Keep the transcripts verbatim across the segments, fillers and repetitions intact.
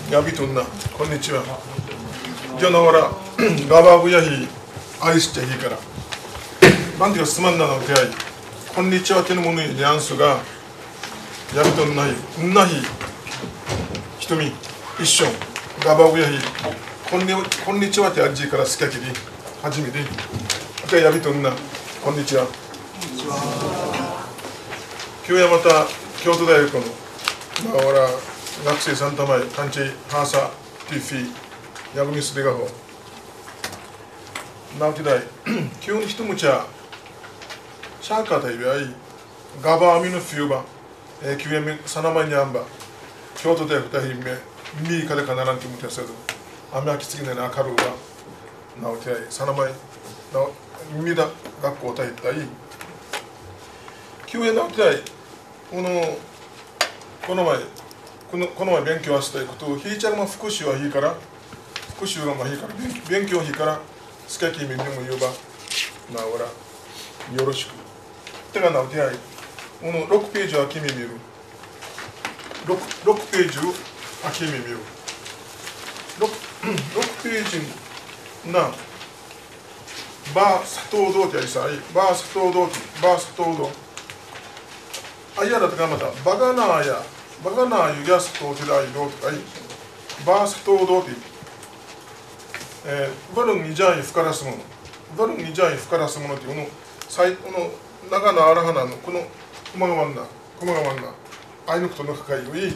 やびとんな、こんにちは。じゃながら、ガバブヤヒ、愛しちゃいいから。なんていうか、すまんなの出会い。こんにちはってのものにニュアンスが、やびとんない、んなひ、瞳、一緒、ガバブヤヒ、こんにこんにちはってあっちからすきゃきり、はじめて。じゃやびとんな、こんにちは。今日はまた、京都大学の、まあ、俺は、学生さんたまい、カンチハーサ、ティフィ、ヤグミスデガホ。なおきだい、今日の人むちゃ、シャーカータイビアイ、ガバーミのフューバ、えー、きゅうえんめ、サナマイニャンバ、京都大学大品名、ミーカレカナランティムテャセド、アメアキツギネナカルーバ、なおきだい、サナマイ、なお、ミダ学校大体、きゅうえんなおきだい、この、この前、このこの前勉強はしたいことを、ひいちゃんも復習はいいから、復習がまあいいから、勉強いいから、すきゃきみんなも言えば、なおら、よろしく。てかなお手合い、このろくページは君見る。6, 6ページを君見る。6, 6ページな、バーサトウドってやりさい、バーサトウド、バーサトウド。あいやだとかまた、バガナーや、バガナーユギャストウテライドとかい、バーサトウドって、えー、バルンにジャイフカラスもの、バルンにジャイフカラスものっていうの、この長野アラハナのこの駒がまんな、駒がまんな、あいぬくとの深い上、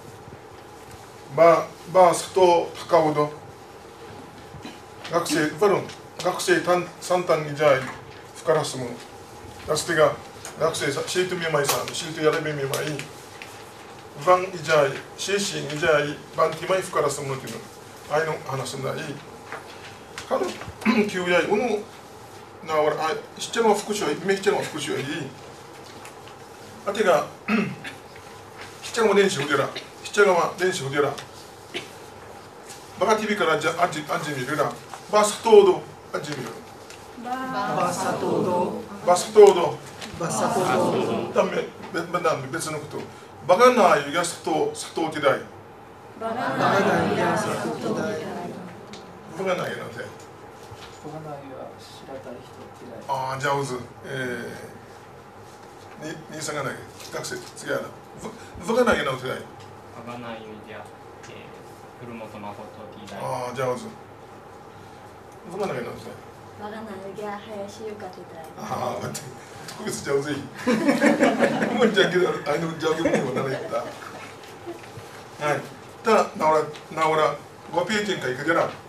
バー、バーサトウタカウド、学生、バルン、学生三単にジャイフカラスもの、ラステが学生さ、シートミマイさん、シートやれべみまい、バンイジャイ、シーシーイジャイ、バンティマイフカラスものっていうの、あいの話すんだい。かの、きゅうやい、おの、なおら、あ、しっちゃの復習はいい、めっちゃの復習はいい。あてが、しっちゃの練習でら、しっちゃの練習でら、バカティビからじゃ、あじ、あじみるら、バストード、あじみる。 バサトード。 バストード。 バサトード。 ダメ、別のこと。バガナーユギャスト、サトウティダイ。 バガナーユギャストティダイ。 バガナーユなんて。 バガナーユは白た人ティダイ。 ああ、上手。ええー。に、にさがない。学生、次やな。バガナーユなんてない。 バガナーユじゃ、えー、古本誠ティダイ。 ああ、上手。バガナーユなんてない。 バガナーユギャ林ゆかティダイ。 ああ、待って。こいつ上手い。もうじゃけど、あの上手にもならないんだ。はい。ただ、なおら、なおら、ごページかいかでな。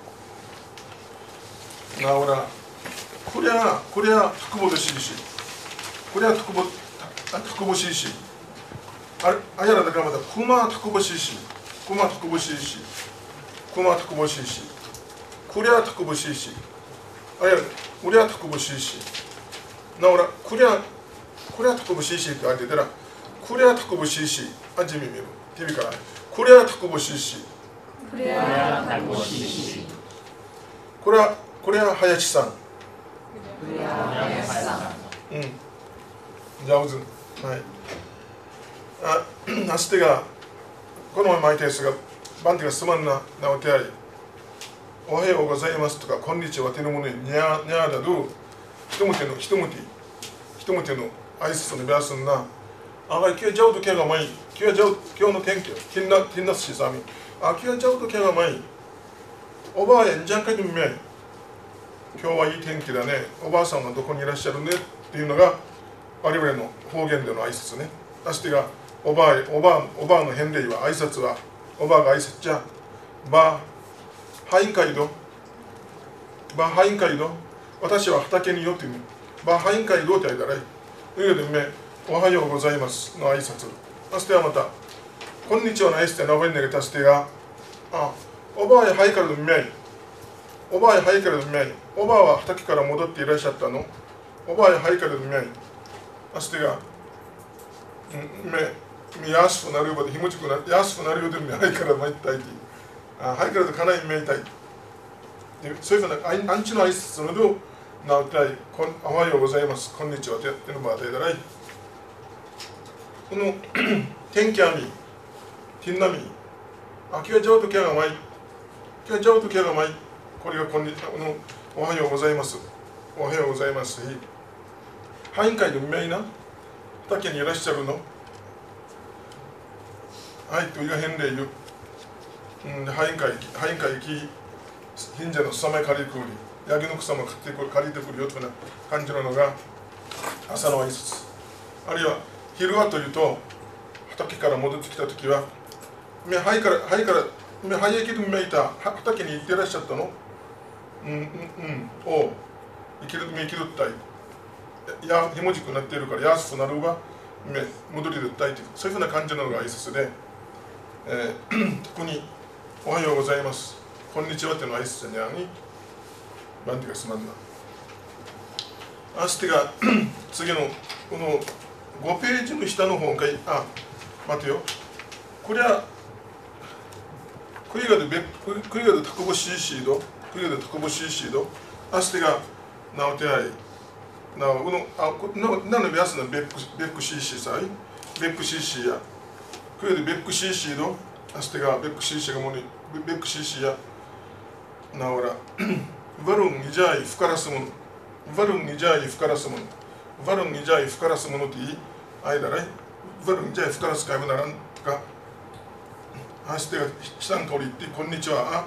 なおら、こりゃ、こりゃ、特保でしいし。こりゃ、特保、特保しいし。あれ、あやらだからまた、くま特保しいし。くま特保しいし。くま特保しいし。こりゃ、特保しいし。あやら、こりゃ、特保しいし。なおら、こりゃ、こりゃ特保しいしってあげてら、こりゃ特保しいし、あじみ見る。ティビから。こりゃ特保しいし。 これは特保しいし。 これは、これは林さん。 これは林さん。 うん。上手。はい。あ、あすてが、この前巻いたやつが、バンテがすまんな、なおてあり。おはようございますとか、こんにちは、手のものににゃにゃだど、ひともての、ひともて、ひともての挨拶のベースんな。あがい、今日ジャウとケがまい。今日ジャウ、今日の天気、きんな、きんなすしさみ。あ、今日ジャウとケがまい。おばあやんじゃんかいでみめい。今日はいい天気だね。おばあさんはどこにいらっしゃるねっていうのが、我々の方言での挨拶ね。あしてが、おばあ、おばあ、おばあの返礼は、挨拶は、おばあが挨拶じゃ、ばあ、はいんかいど。ばあ、はいんかいど。私は畑によってね、ばあ、はいんかいどうって言ったらいい。ということで、おはようございますの挨拶。あしてはまた、こんにちはの挨拶で述べんねげたしてが、あ、おばあやはいからのみめい。おばあやはいからのみめい。おばあは畑から戻っていらっしゃったの。おばあやはいからのみめい。あしてが、め、みやすくなるようで、ひもちくなる、やすくなるようでみはいから参ったいて。あ、はいからとかないみめいたい。でそういうふうな、アンチの挨拶のど、なおたい、おはようございます。こんにちは。ってのばあでだらい。この天気あみ、ティンナミ、 あ、キャジャオとキャがまい。キャジャオとキャがまい。これがこんにちは。おはようございます。おはようございます。はいんかいでみいな。畑にいらっしゃるの。はい、といが変で言う。うん、はいんかい、はいんかい行き、近所のすさまい借りてくる。ヤギの草も借りてくる、借りてくるよという感じなのが朝の挨拶。あるいは昼はというと、畑から戻ってきたときは、めはいから、はいから、めはい駅でめいた、畑に行ってらっしゃったの。うん、うん、うん、お生きる、め生きるったい。や、ひもじくなっているから、安くなるわ、め戻りるったいという、そういうふうな感じなのが挨拶で、えー、特に、おはようございます。こんにちはっていうのは挨拶じゃに、なんていうかすまんな。あしてが、次の、このごページの下の方が、あ、待てよ。これは、クイガで、クイガでタコボシーシード、クイガでタコボシーシード、あしてが、なおてあい、なお、この、あ、なのべやすのベック、ベックシーシーさい、ベックシーシーや、クイガでベックシーシード、あしてが、ベックシーシーがもに、ベックシーシーや、なおら、バルンにじゃい、ふからすもの、バルンにじゃい、ふからすもの、バルンにじゃい、ふからすものっていい、あいだらい、バルンにじゃい、ふからすかいぶならんか、あしてが、下の通り言って、こんにちは、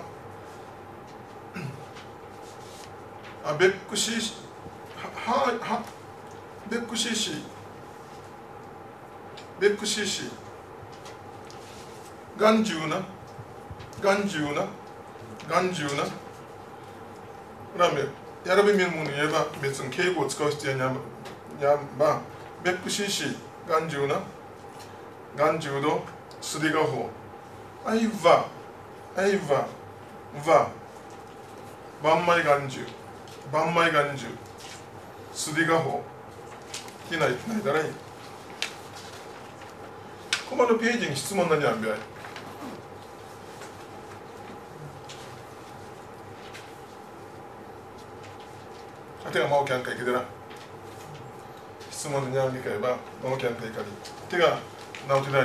あ、あ、ベックシーシー、は、は、は、ベックシーシー、ベックシーシー、眼中な、眼中な、眼中な、ラーメン、やらべみるもの言えば、別に敬語を使う必要にやば、ベックシーシー、眼中な、眼中ど、すりがほう、あいわ、あいわ、わ、万枚眼中、万枚眼中、すりがほう、きない、ないだらい。ここのページに質問何やんべやい。手が真央キャンカイケデラ質問にゃんぎかえば真央キャンカイカリ手が直ってない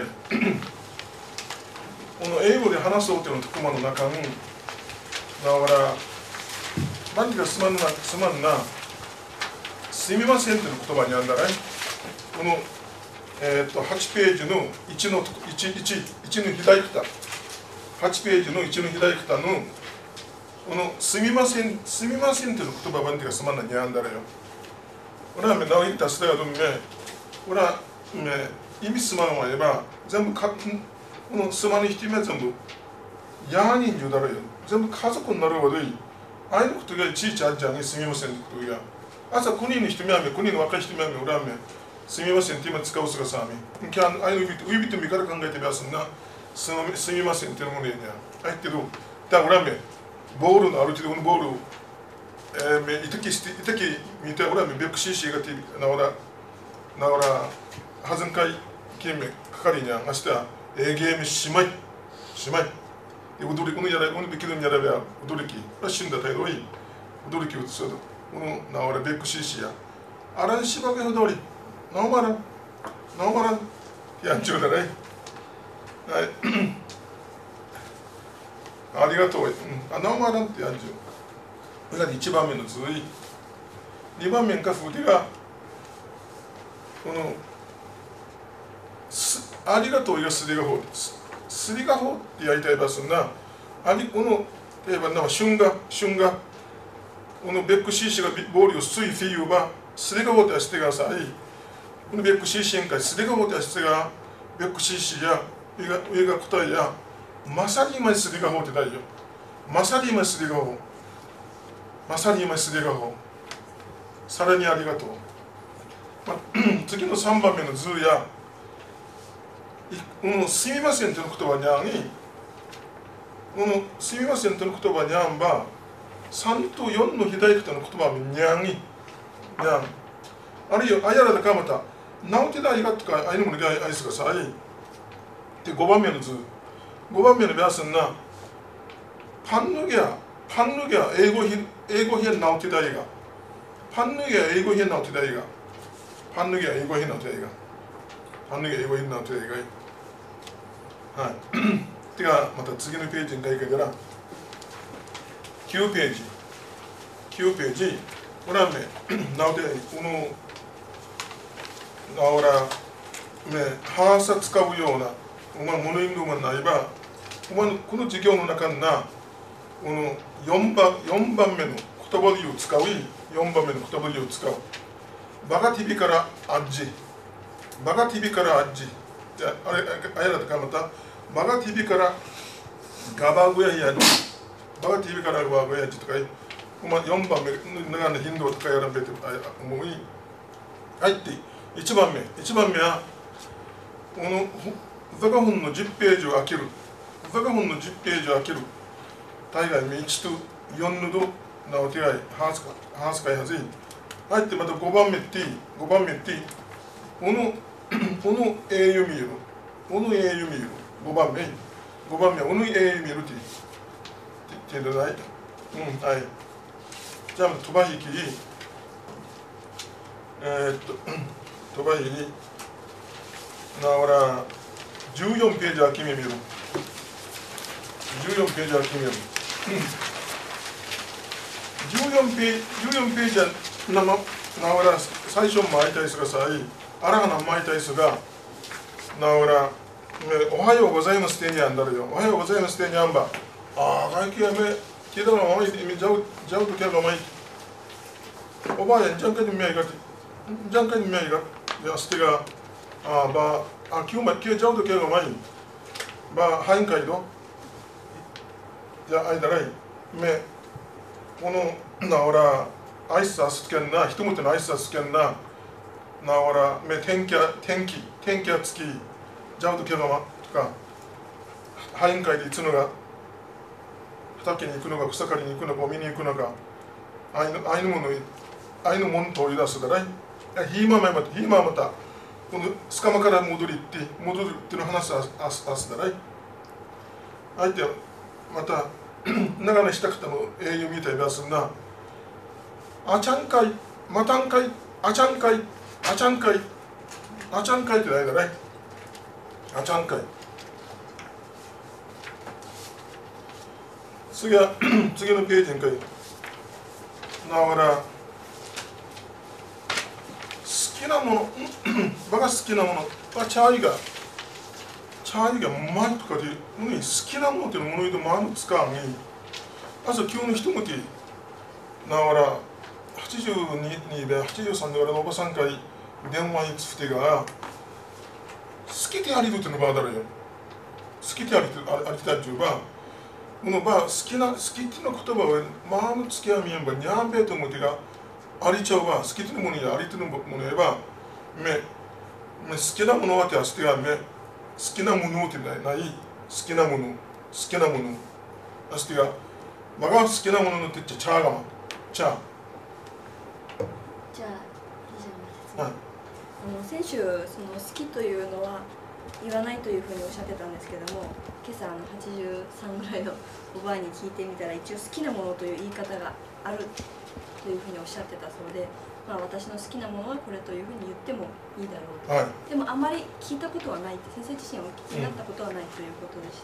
この英語で話そうというの特マの中になおら何かすまんなすまんなすみませんという言葉にあんだらいこのえっとはちページのいちのいち、いち、いちの左下はちページのいちの左下のこのすみません、すみませんという言葉はすまんなにゃんだらよ。俺はめなおいったすだよどんめ、俺はめ意味すまんわえば、全部か、このすまにひきめ全部、やーにんじゅうだらよ。全部家族になるわでいい。ああいうことがいちいちあっちゃんにすみませんってことや。朝くにんの人目はめ、くにんの若い人目はめ、俺はめ、すみませんって今使うすがさめ。きゃああいうの指と見から考えてみやすんな、すみませんっていうものやねん。あいけど、だ俺はめ、ボールのある程度のボールを、えー、いたきして、いたき見て、俺はベックシーシーがて、なおら、なおら、はずんかい、きめ、かかりにゃん、明日、えー、ゲームしまい、しまい。で、踊り、このやら、このべきのやらべは、踊りき、死んだ態度いい、踊りきをつよと、この、なおら、ベックシーシーや、あらんしばけの通り、なおまらん、なおまらん、やんちゅうだらい。はい。ありがとう。うん、あ、なおまらんってやんじゅう。これがいちばんめの図い。にばんめかふでが、この、すありがとうがすりがほう。すりがほうってやりたいばすんな。あり、この、例えば、なんか、春が、春が、このベックシーシーがボールをすいフィーば、すりがほうってやしてがさい。このベックシーシーんかい、すりがほうってやしてが、ベックシーシーや、上が答えや、まさに今すりがほうってないよ。まさに今すりがほう。まさに今すりがほう。さらにありがとう。まあ、次のさんばんめの図や、このすみませんという言葉にゃんに、このすみませんという言葉にゃんば、さんとよんの左下の言葉にゃんに、にゃん。あるいは、あやらだかまた、なおてだありがとか、あいのものがあいすがさい。で、ごばんめの図。ごばんめのベアスンな、パンヌギャ、パンヌギャ、英語ひ、英語編なおてだいが。パンヌギャ、英語編なおてだいが。パンヌギャ、英語編なおてだいが。パンヌギャ、英語編なおてだいが。はい。 てかまた次のページに書いてからきゅうページきゅうページこれはねなおでこのなおらねハーサ使うようなお前モノインドがないばお前のこの授業の中になこのよんばんよんばんめの言葉を使うよんばんめの言葉を使うバガティビからアッジバガティビからアッジじゃああれあれだとかまたバガティビからガバグヤヤジバガティビからガバグヤジとかお前よんばんめ長野頻度とかやらんべて思いはいっていちばんめいちばんめはこのザカフンのじゅっページを開けるザカフンのじゅっページを開ける大概いちとよんのどなお手がいハースかハースかいはずいはいってまたごばんめってごばんめってこのこの英雄見るこの英雄見るごばんめごばんめこの英雄見るって言ってないうんはいじゃあ飛ば引きえー、っと飛ば引きなおらじゅうよんページは君見るじゅうよんページは君見るじゅうよんページじゅうよんページはなまなおら最初巻いたいすがさいあらはな巻いたいすがなおらおはようございますてにあんだるよおはようございますてにあんばああ外気やめ聞いたのままいじゃうじゃうときゃがまいおばあやんじゃんかにみやいがじゃんかにみやいがやすてがあばあきゅうまきゅうじゃうときゃがまいばはんかいどじゃああいだらいめこのなおらアイスアスけんな、人もてのアイスアスけんな、なおらめ天気天気天気はつき、じゃうとけがまとか、廃会でいつのが畑に行くのか草刈りに行くのか見に行くのか、あいのあいのものあいのもんと追い出すだらい。ひいまままたひいままたこのスカマから戻りって戻るっていうの話すあすあすだらい。相手はまた長野したくての英雄みたいなすんな。あちゃんかい、またんかい、あちゃんかい、あちゃんかい、あちゃんかいってないだね。あちゃんかい。次は、次のページにかい。なおら、好きなもの、僕が好きなものはチャーイが、チャーイがうまいとかで、好きなものっていうものでもある使うに、朝今日の人もて、なおら、はちじゅうにではちじゅうさんで俺のおばさんから電話につふてが好きでありるっていうのばあだろよ好きでありてありたいっていうばこのば好きな好きっていうの言葉をまあのつきあみやんばにゃんべえと思ってがありちゃうば好きっていうものやありてるものやばめめ好きなものはってあしてがめ好きなものってないない好きなもの好きなものあしてがばが好きなもののってちゃチャーがまチャーじゃあ以上の説明、はい、あの先週その好きというのは言わないというふうにおっしゃってたんですけども今朝あのはちじゅうさんぐらいのおばあに聞いてみたら一応好きなものという言い方があるというふうにおっしゃってたそうで、まあ、私の好きなものはこれというふうに言ってもいいだろうと、はい、でもあまり聞いたことはないって先生自身お聞きになったことはないということでした。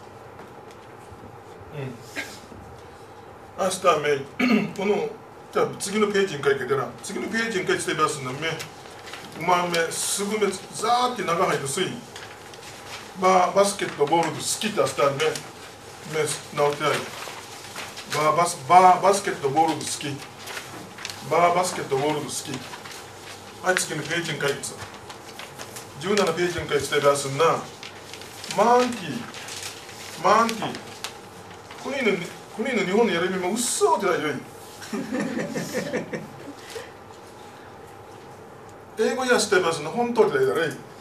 うん、明日めこのじゃあ次のページに書いてな次のページに書いてますんだめうまめすぐめザーって中入るすいバーバスケットボールで好きってあったんでめ直ってないバーバスバーバスケットボールで好きバーバスケットボールで好きはい次のページに書いてさじゅうななページに書いてますんなマンティーマンティーこののこのの日本のやる意味もうっそーってないよい英語やしてますの本当にだい